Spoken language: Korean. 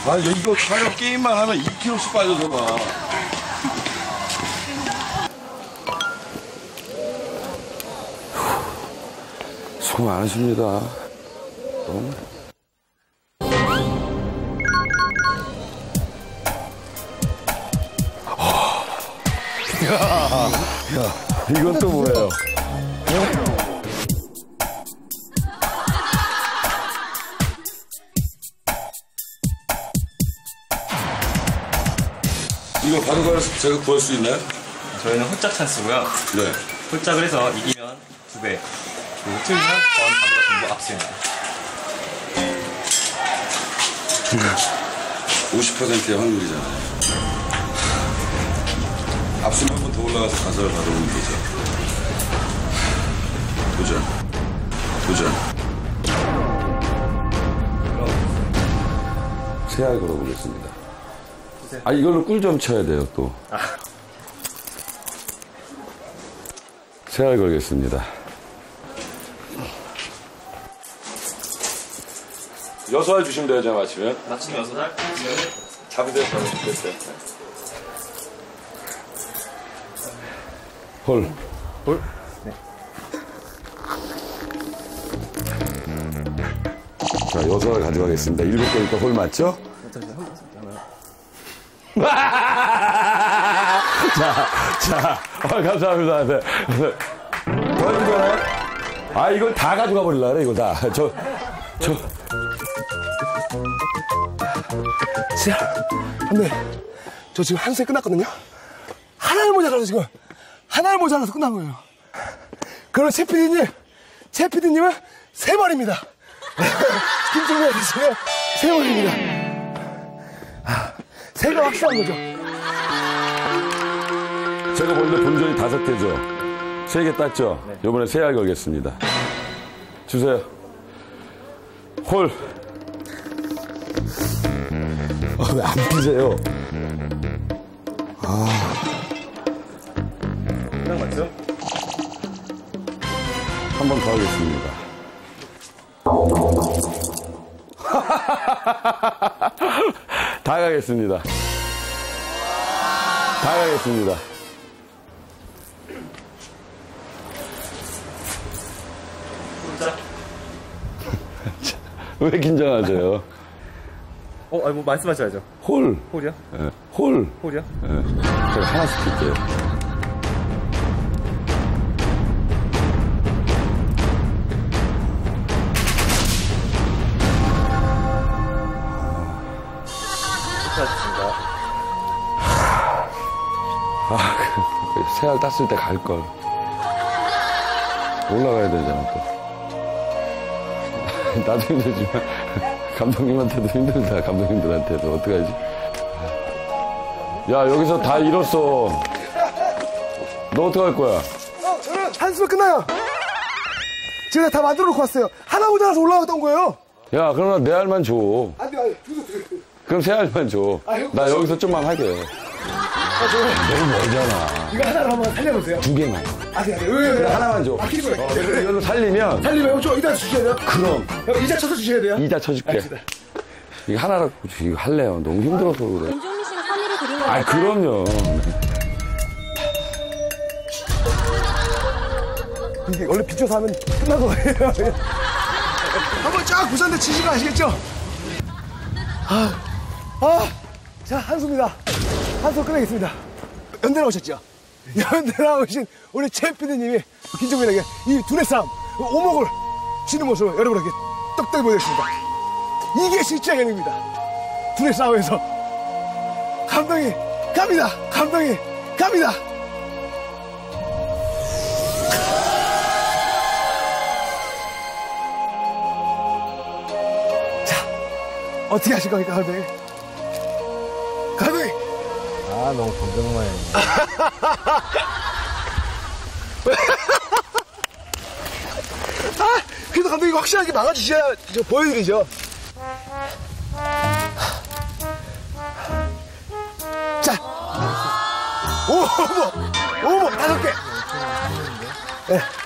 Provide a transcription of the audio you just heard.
아, 이거 촬영 게임만 하면 2kg씩 빠져서 봐. 수고 많으십니다. 야, 이건 또 뭐예요? 이거 바로 제가 구할 수 있나요? 저희는 홀짝 찬스고요. 네. 홀짝을 해서 이기면 2배, 그리고 틀리면 전 바보가 전부 압수입니다. 50%의 확률이잖아요. 압수면 한 번 더 올라가서 가설을 받아오면 되죠. 도전. 세알 걸어보겠습니다. 아, 이걸로 꿀 좀 쳐야 돼요, 또. 세알 걸겠습니다. 6알 주시면 돼요, 제가 맞히면. 맞추면 6알? 잡으세요, 됐어요. 홀. 네. 자, 6알 가져가겠습니다. 7개니까 홀 맞죠? 감사합니다. 네. 더 해주잖아요? 아, 이걸 다 가져가 버리려 그래, 이거 다. 근데 저 지금 한 세 끝났거든요. 하나를 모자라서 지금 하나를 모자라서 끝난 거예요. 그럼 최 PD님은 3마리입니다. 김종민 아저씨는 3마리입니다. 세가 확실한 거죠. 제가 원래 본전이 5개죠. 3개 땄죠? 네. 이번에 3알 걸겠습니다. 주세요. 홀. 왜 안 피세요? 그냥 맞죠? 한 번 더 하겠습니다. 다 가겠습니다. 왜 긴장하세요? 뭐 말씀하셔야죠. 홀. 홀이요? 네. 홀. 홀이요? 네. 제가 하나씩 줄게요. 세알 땄을 때 갈걸. 올라가야 되잖아, 또. 나도 힘들지만, 감독님한테도 힘들다, 감독님들한테도. 어떡하지? 야, 여기서 다 잃었어. 너 어떡할 거야? 저는 한숨에 끝나요. 제가 다 만들어 놓고 왔어요. 하나 모자라서 올라갔던 거예요. 야, 그러나 내 알만 줘. 안 돼. 그럼 세 알만 줘. 나 여기서 좀만 하게. 너무 멀잖아. 이거 하나로 한번 살려보세요. 2개만. 네. 왜? 하나만 줘. 이걸로 살리면. 저 이자 주셔야 돼요? 그럼. 이자 쳐서 주셔야 돼요? 이자 쳐줄게. 이거 하나로, 이거 할래요. 너무 힘들어서 그래. 김종민 씨가 선의를 드린 거죠? 아, 그럼요. 이게 원래 비춰서 하면 끝난 거예요. 한번 쫙 부산대 치시고 아시겠죠? 자, 한수입니다. 한수 끝내겠습니다. 연대 나오셨죠? 연대 나오신 우리 최 PD님이 김종민에게 이 둘의 싸움, 오목을 치는 모습을 여러분에게 똑똑히 보여드리겠습니다. 이게 실제 연입니다. 둘의 싸움에서 감독이 갑니다. 자, 어떻게 하실 겁니까, 감독님? 너무 건강만 해. 그래도 감독님 확실하게 막아주셔야 보여드리죠. 자, 오목 5개. 네.